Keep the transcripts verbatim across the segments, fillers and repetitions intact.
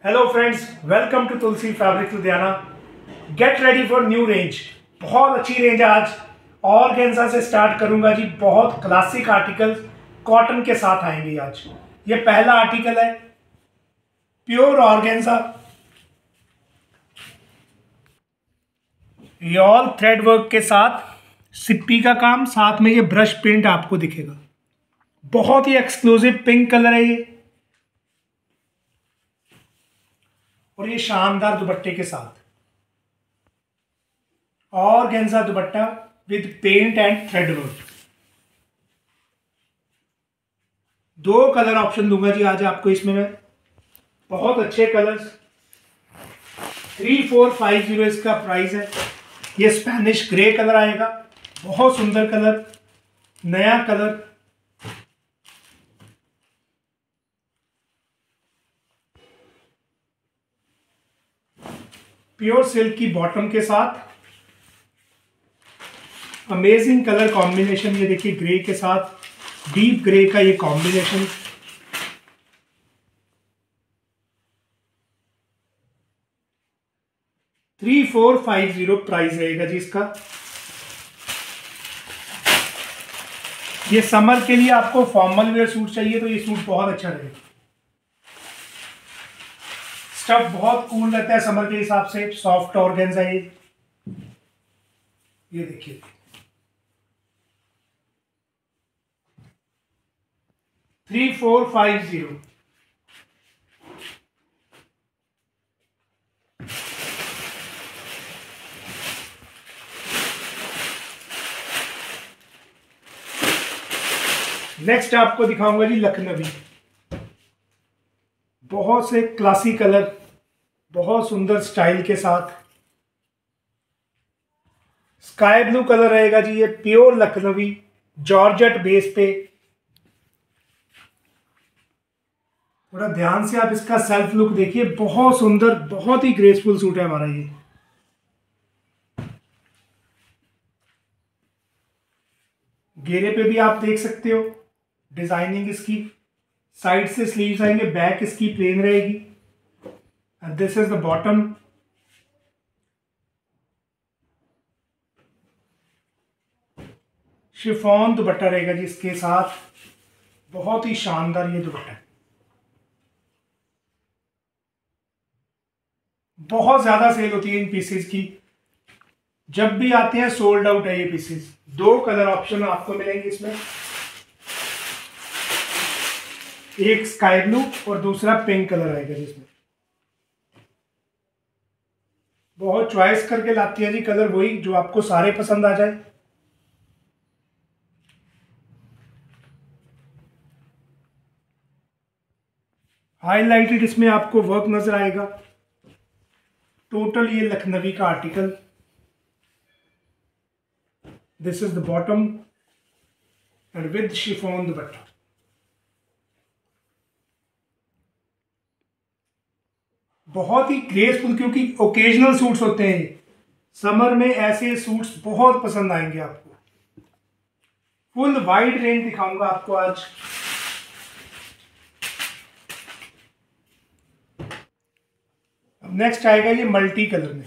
Hello friends, welcome to Tulsi fabric Ludhiana. Get ready for new range. बहुत अच्छी range है आज। ऑर्गेन्जा से स्टार्ट करूंगा जी। बहुत क्लासिक आर्टिकल्स कॉटन के साथ आएंगे आज। ये पहला आर्टिकल है, प्योर ऑर्गेन्जा, यॉल थ्रेड वर्क के साथ सिप्पी का काम, साथ में ये ब्रश प्रिंट आपको दिखेगा। बहुत ही एक्सक्लूसिव पिंक कलर है ये, और ये शानदार दुपट्टे के साथ ऑर्गेन्जा दुपट्टा with paint and thread work. दो कलर ऑप्शन दूंगा जी आज आपको इसमें मैं। बहुत अच्छे colours, three four five zero इसका प्राइस है। ये स्पेनिश ग्रे कलर आएगा, बहुत सुंदर कलर, नया कलर। प्योर सिल्क की बॉटम के साथ अमेजिंग कलर कॉम्बिनेशन। ये देखिए, ग्रे के साथ डीप ग्रे का ये combination. Three four five zero price रहेगा जी इसका। ये समर के लिए आपको फॉर्मल वेयर सूट चाहिए तो ये सूट बहुत अच्छा रहेगा। स्टफ बहुत कूल रहता है समर के हिसाब से, सॉफ्ट ऑर्गेन्जा है ये। ये देखिए, three four five zero. Next आपको दिखाऊंगा जी लखनवी। बहुत से क्लासी कलर, बहुत सुंदर स्टाइल के साथ। स्काई ब्लू कलर रहेगा जी ये, प्योर लखनवी जॉर्जेट बेस पे। थोड़ा ध्यान से आप इसका सेल्फ लुक देखिए, बहुत सुंदर, बहुत ही ग्रेसफुल सूट है हमारा ये। घेरे पे भी आप देख सकते हो डिजाइनिंग इसकी। साइड से स्लीव्स आएंगे, बैक इसकी प्लेन रहेगी। And this is the bottom. Chiffon दुपट्टा रहेगा जी इसके साथ। बहुत ही शानदार ये दुपट्टा, बहुत ज्यादा सेल होती है इन पीसेस की। जब भी आते हैं सोल्ड आउट है ये पीसेस। दो कलर ऑप्शन आपको मिलेंगे इसमें, एक स्काई ब्लू और दूसरा पिंक कलर आएगा जिसमें। बहुत चॉइस करके लाती है जी कलर, वही जो आपको सारे पसंद आ जाए। हाईलाइटेड इसमें आपको वर्क नजर आएगा। टोटल ये लखनवी का article. This is the bottom and with chiffon दुपट्टा। बहुत ही ग्रेसफुल, क्योंकि ओकेजनल सूट्स होते हैं। समर में ऐसे सूट्स बहुत पसंद आएंगे आपको। फुल वाइड रेंज दिखाऊंगा आपको आज। अब नेक्स्ट आएगा ये मल्टी कलर में,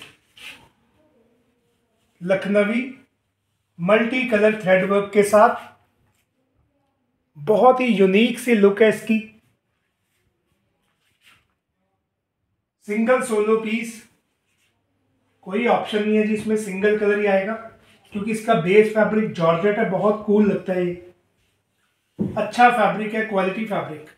Lucknowi multi colour thread work के साथ। बहुत ही यूनिक सी लुक है इसकी। सिंगल सोलो पीस, कोई ऑप्शन नहीं है जी इसमें, सिंगल कलर ही आएगा। क्योंकि इसका बेस फैब्रिक जॉर्जेट है, बहुत कूल लगता है ये। अच्छा फैब्रिक है, quality fabric.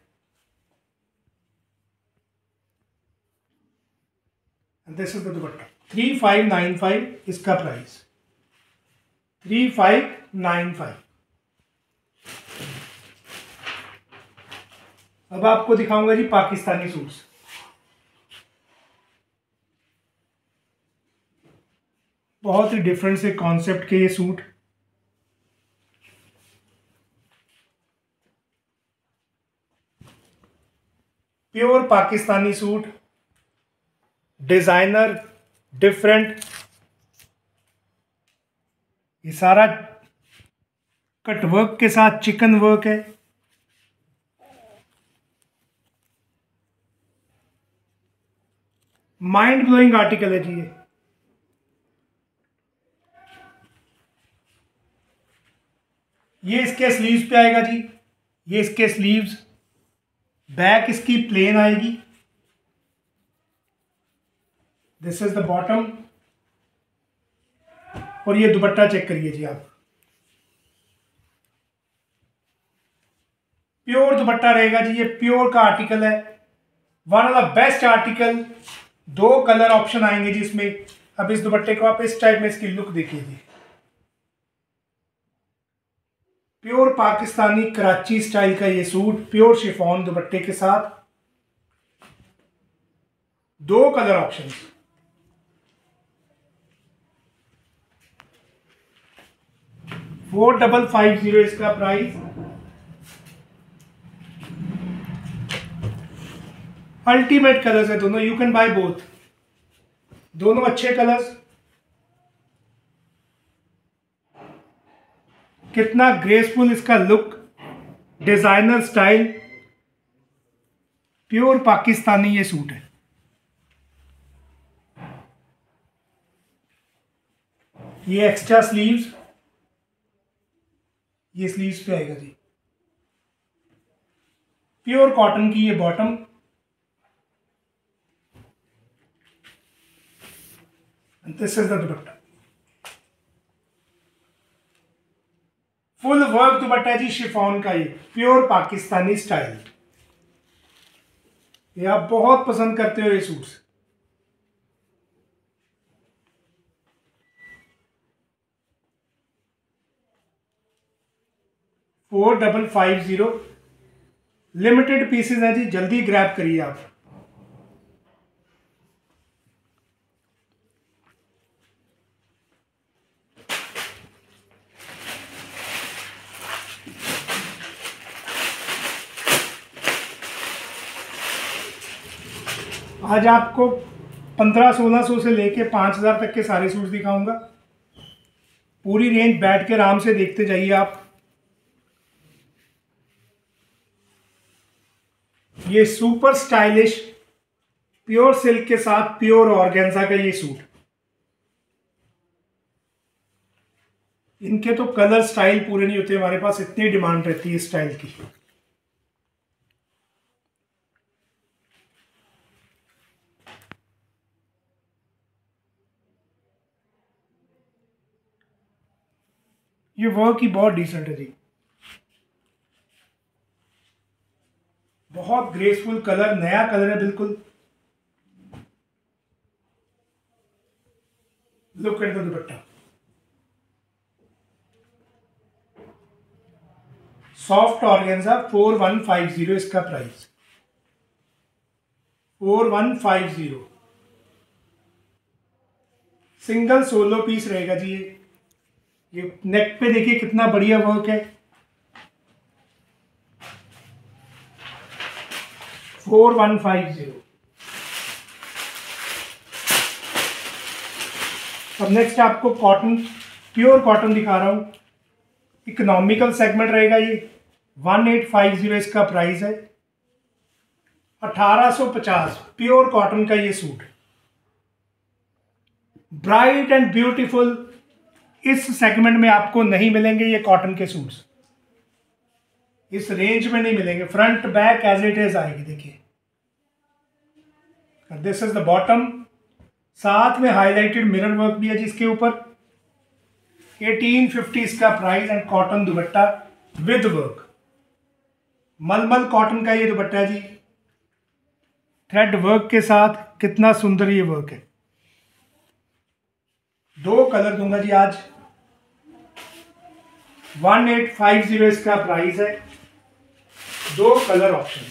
This is the दुपट्टा। थ्री फाइव नाइन फाइव इसका price, three five nine five. अब आपको दिखाऊंगा जी पाकिस्तानी सूट्स। बहुत ही डिफरेंट से कॉन्सेप्ट के ये suit. Pure Pakistani suit, designer, different. ये सारा कट वर्क के साथ चिकन वर्क है। माइंड ब्लोइंग आर्टिकल है जी ये। ये इसके स्लीव्स पे आएगा जी, ये इसके स्लीव्स, बैक इसकी प्लेन आएगी, दिस इज द बॉटम, और ये दुपट्टा चेक करिए जी आप, प्योर दुपट्टा रहेगा जी, ये प्योर का आर्टिकल है, one of the best article. दो कलर ऑप्शन आएंगे जी इसमें। अब इस दुपट्टे को आप इस टाइप में इसकी लुक देखिए जी, प्योर पाकिस्तानी कराची स्टाइल का ये सूट, प्योर शिफॉन दुपट्टे के साथ, दो colour option, four double five zero इसका प्राइस। अल्टीमेट कलर्स है दोनों, यू कैन बाय बोथ, दोनों अच्छे कलर्स। कितना ग्रेसफुल इसका look, designer style, pure Pakistani ये सूट है। ये एक्स्ट्रा स्लीव्स, ये स्लीव्स पे आएगा जी, प्योर कॉटन की ये बॉटम, दिस इज द दुपट्टा, फुल वर्क दुपट्टा जी शिफॉन का, ये प्योर पाकिस्तानी स्टाइल। ये आप बहुत पसंद करते हो ये suits. Four double five zero, limited pieces हैं जी, जल्दी ग्रैब करिए आप। आज आपको पंद्रह सोलह सौ से लेके पाँच हज़ार तक के सारे सूट्स दिखाऊंगा। पूरी रेंज बैठ के आराम से देखते जाइए आप। ये सुपर स्टाइलिश प्योर सिल्क के साथ प्योर ऑर्गेन्जा का ये सूट, इनके तो कलर स्टाइल पूरे नहीं होते हमारे पास, इतनी डिमांड रहती है इस स्टाइल की। ये वर्क ही बहुत डिसेंट है जी, बहुत ग्रेसफुल कलर, नया कलर है बिल्कुल। लुक एट द दुपट्टा, soft organza, four one five zero इसका price, four one five zero. Single solo piece रहेगा जी ये। ये नेक पे देखिए कितना बढ़िया वर्क है, फोर वन फाइव जीरो। अब नेक्स्ट आपको कॉटन, प्योर कॉटन दिखा रहा हूं, इकोनॉमिकल सेगमेंट रहेगा ये, वन एट फाइव जीरो इसका प्राइस है, अठारह सौ पचास, प्योर कॉटन का ये सूट, ब्राइट एंड ब्यूटीफुल। इस सेगमेंट में आपको नहीं मिलेंगे ये कॉटन के सूट्स, इस रेंज में नहीं मिलेंगे। Front back as it is आएगी देखिए, दिस इज द बॉटम, साथ में हाईलाइटेड मिरर वर्क भी है जिसके ऊपर, एटीन फिफ्टी इसका प्राइस एंड कॉटन दुपट्टा विद वर्क, मलमल कॉटन का ये दुपट्टा जी, थ्रेड वर्क के साथ, कितना सुंदर ये वर्क है। दो कलर दूंगा जी आज, वन एट फाइव जीरो इसका प्राइस है, दो कलर ऑप्शन।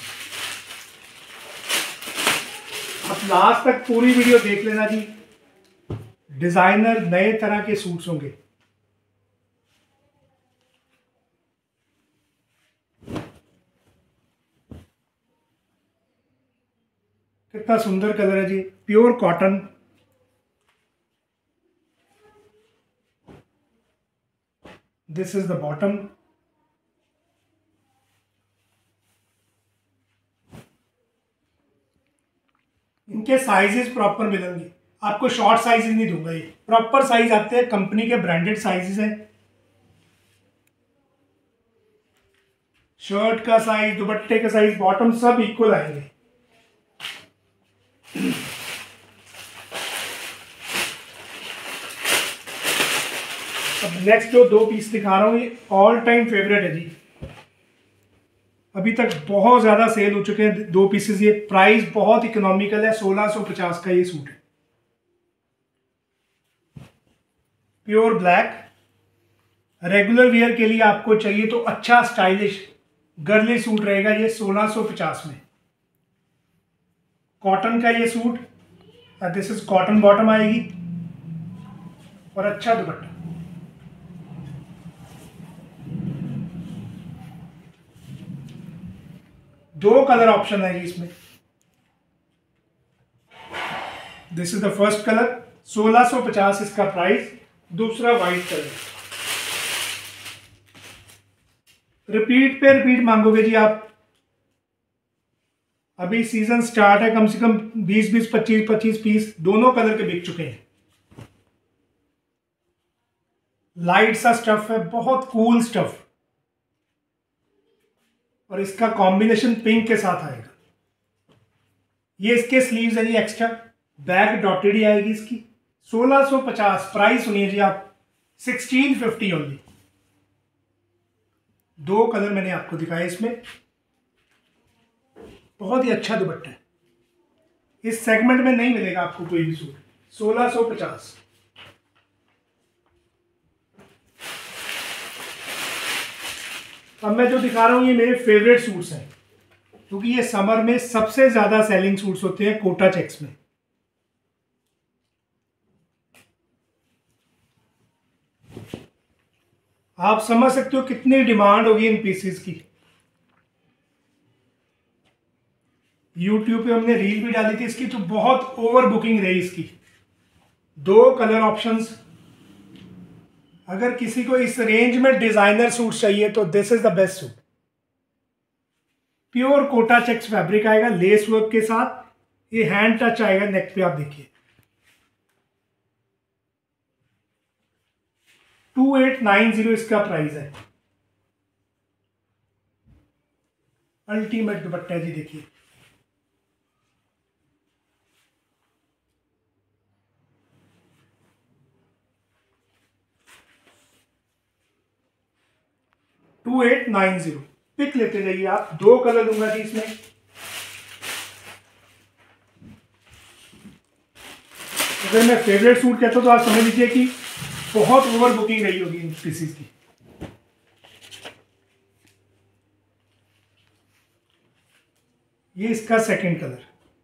आप लास्ट तक पूरी वीडियो देख लेना जी, डिजाइनर नए तरह के सूट्स होंगे। कितना सुंदर कलर है जी, pure cotton, this is the bottom, इनके साइजेस प्रॉपर मिलेंगे आपको, शॉर्ट साइजेस नहीं दूंगा, ये प्रॉपर साइज आते हैं, कंपनी के ब्रांडेड साइजेस हैं। शर्ट का साइज, दुपट्टे का साइज, बॉटम सब इक्वल आएंगे। अब नेक्स्ट जो दो पीस दिखा रहा हूं ये ऑल टाइम फेवरेट है जी, अभी तक बहुत ज्यादा सेल हो चुके हैं दो पीसेस। ये प्राइस बहुत इकोनॉमिकल है, सोलह सौ पचास का ये सूट है, प्योर ब्लैक। रेगुलर वियर के लिए आपको चाहिए तो अच्छा स्टाइलिश गर्ली सूट रहेगा ये सोलह सौ पचास में। कॉटन का ये suit, this is cotton bottom आएगी और अच्छा दुपट्टा। दो कलर ऑप्शन है जी इसमें, this is the first colour, सोलह सौ पचास इसका प्राइस। दूसरा वाइट कलर, रिपीट पे रिपीट मांगोगे जी आप। अभी सीजन स्टार्ट है, कम से कम बीस बीस पच्चीस पच्चीस पीस दोनों कलर के बिक चुके हैं। लाइट सा स्टफ है, बहुत कूल स्टफ, और इसका कॉम्बिनेशन पिंक के साथ आएगा। ये इसके स्लीव्स है जी एक्स्ट्रा, बैक डॉटेड ही आएगी इसकी। सोलह सौ पचास प्राइस सुनिए जी आप, सिक्सटीन फिफ्टी ओनली। दो कलर मैंने आपको दिखाए इसमें, बहुत ही अच्छा दुपट्टा है, इस सेगमेंट में नहीं मिलेगा आपको कोई भी सूट। सोलह सौ पचास। अब मैं जो दिखा रहा हूं ये मेरे फेवरेट सूट्स हैं, क्योंकि ये समर में सबसे ज्यादा सेलिंग सूट्स होते हैं कोटा चेक्स में। आप समझ सकते हो कितनी डिमांड होगी इन पीसेस की। यूट्यूब पे हमने रील भी डाली थी इसकी, तो बहुत ओवर बुकिंग रही इसकी। दो कलर ऑप्शंस, अगर किसी को इस रेंज में डिजाइनर सूट चाहिए तो this is the best suit. Pure Kota checks fabric आएगा लेस वर्क के साथ, ये हैंड टच आएगा नेक पे, आप देखिए। टू एट नाइन जीरो इसका प्राइस है। अल्टीमेट दुपट्टा जी देखिए, two eight nine zero. Pick लेते जाइए आप, दो कलर दूंगा जी इसमें। अगर मैं फेवरेट सूट कहता हूं तो आप समझ लीजिए कि बहुत ओवर बुकिंग रही होगी इन पीसेस की। ये इसका second colour,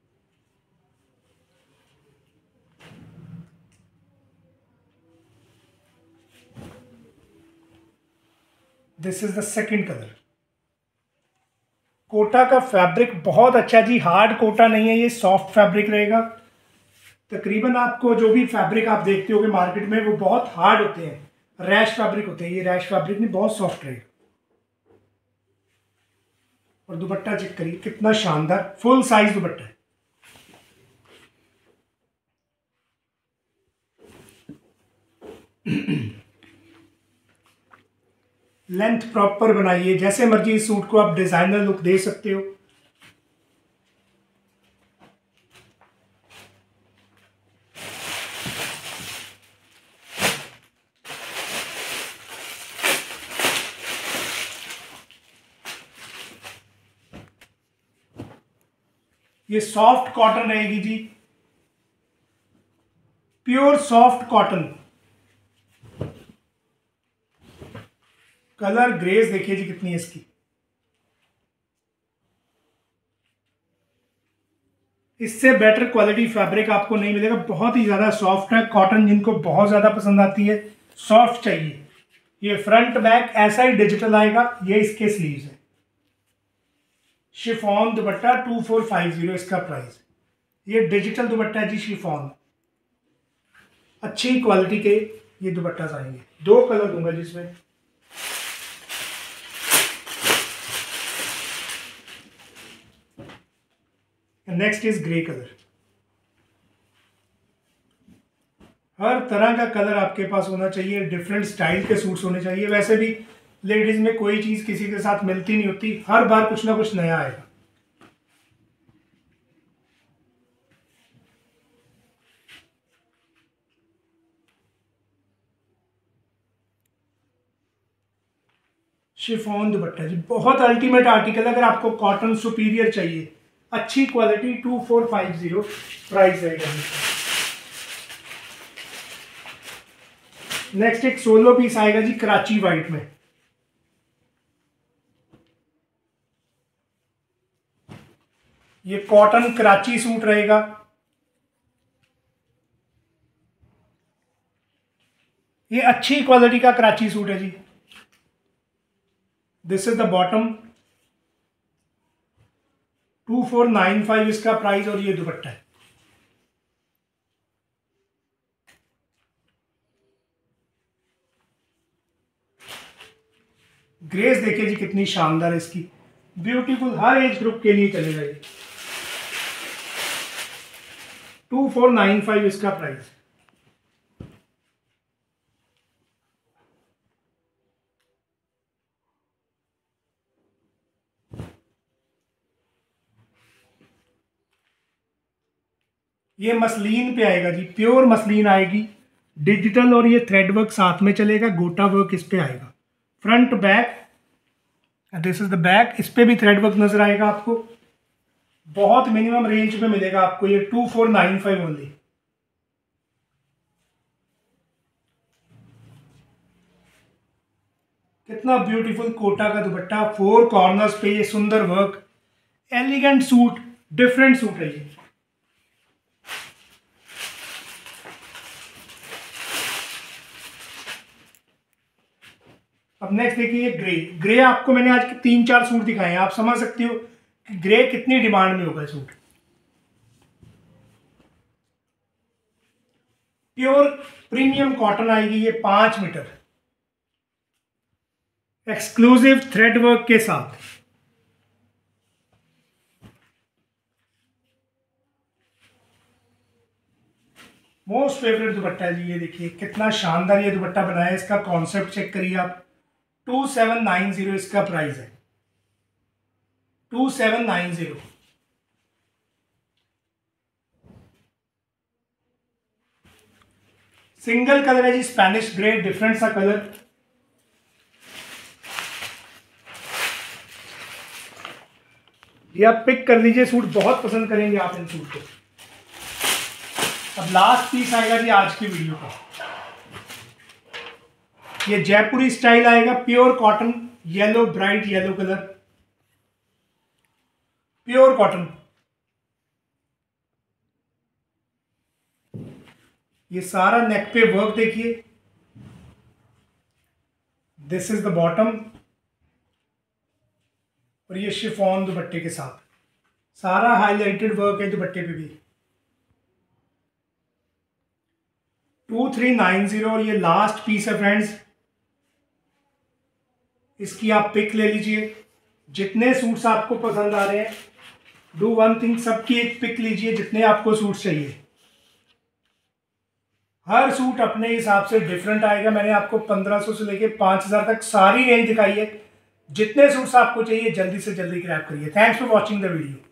this is the second colour. Kota का फैब्रिक बहुत अच्छा जी, हार्ड कोटा नहीं है ये, सॉफ्ट फैब्रिक रहेगा। तकरीबन आपको जो भी फैब्रिक आप देखते होगे मार्केट में वो बहुत हार्ड होते हैं, रैश फैब्रिक होते हैं, ये रैश फैब्रिक नहीं, बहुत सॉफ्ट रहेगा। और दुपट्टा चेक करिए कितना शानदार, फुल साइज दुपट्टा है। लेंथ प्रॉपर बनाइए, जैसे मर्जी इस सूट को आप डिजाइनर लुक दे सकते हो। ये सॉफ्ट कॉटन रहेगी जी, pure soft cotton. Colour grace देखिए जी कितनी है इसकी। इससे बेटर क्वालिटी फैब्रिक आपको नहीं मिलेगा, बहुत ही ज्यादा सॉफ्ट है। कॉटन जिनको बहुत ज्यादा पसंद आती है, सॉफ्ट चाहिए। ये फ्रंट बैक ऐसा ही डिजिटल आएगा। ये इसके स्लीव्स है, शिफॉन दुपट्टा टू फोर फाइव जीरो इसका प्राइस। ये डिजिटल दुपट्टा है जी, शिफॉन, अच्छी क्वालिटी के ये दुपट्टा आएंगे। दो कलर दूंगा जिसमें, नेक्स्ट इज ग्रे कलर। हर तरह का कलर आपके पास होना चाहिए, डिफरेंट स्टाइल के सूट्स होने चाहिए। वैसे भी लेडीज में कोई चीज़ किसी के साथ मिलती नहीं होती, हर बार कुछ ना कुछ नया आएगा। शिफॉन दुपट्टा जी, बहुत अल्टीमेट आर्टिकल। अगर आपको कॉटन सुपीरियर चाहिए, अच्छी quality, two four five zero price रहेगा। नेक्स्ट एक सोलो पीस आएगा जी कराची वाइट में। ये कॉटन कराची सूट रहेगा। ये अच्छी क्वालिटी का कराची सूट है जी। This is the bottom, two four nine five इसका प्राइस, और ये दुपट्टा है। ग्रेस देखिए जी कितनी शानदार है इसकी, ब्यूटीफुल, हर एज ग्रुप के लिए चलेगा ये। टू फोर नाइन फाइव इसका प्राइस। ये मसलिन पे आएगा जी, प्योर मसलिन आएगी, डिजिटल, और ये थ्रेड वर्क साथ में चलेगा, गोटा वर्क इस पे आएगा। Front back, this is the back, इस पे भी थ्रेड वर्क नजर आएगा आपको। बहुत मिनिमम रेंज में मिलेगा आपको ये, two four nine five only. कितना ब्यूटीफुल कोटा का दुपट्टा, फोर कॉर्नर्स पे ये सुंदर work, elegant suit, different suit है ये। अब नेक्स्ट देखिए ग्रे। ग्रे आपको मैंने आज के तीन चार सूट दिखाए हैं, आप समझ सकते हो कि ग्रे कितनी डिमांड में होगा सूट। प्योर प्रीमियम कॉटन आएगी ये, पांच मीटर, एक्सक्लूसिव थ्रेड वर्क के साथ। मोस्ट फेवरेट दुपट्टा है जी, ये देखिए कितना शानदार ये दुपट्टा बनाया है। इसका कॉन्सेप्ट चेक करिए आप, टू सेवन नाइन जीरो इसका प्राइस है, two seven nine zero. Single colour है जी, स्पेनिश ग्रे, डिफरेंट सा कलर। ये आप पिक कर लीजिए, सूट बहुत पसंद करेंगे आप इन सूट को। अब लास्ट पीस आएगा जी आज की वीडियो का, ये जयपुरी स्टाइल आएगा, pure cotton, yellow, bright yellow colour, pure cotton. ये सारा नेक पे वर्क देखिए, दिस इज द बॉटम, और ये शिफॉन दुपट्टे के साथ, सारा हाईलाइटेड वर्क है दुपट्टे पे भी। टू थ्री नाइन जीरो, और ये लास्ट पीस है फ्रेंड्स, इसकी आप पिक ले लीजिए। जितने सूट्स आपको पसंद आ रहे हैं, डू वन थिंग, सबकी एक पिक लीजिए, जितने आपको सूट्स चाहिए। हर सूट अपने हिसाब से डिफरेंट आएगा। मैंने आपको पंद्रह सौ से लेके पाँच हज़ार तक सारी रेंज दिखाई है। जितने सूट्स आपको चाहिए जल्दी से जल्दी ग्रैब करिए। Thanks for watching the video.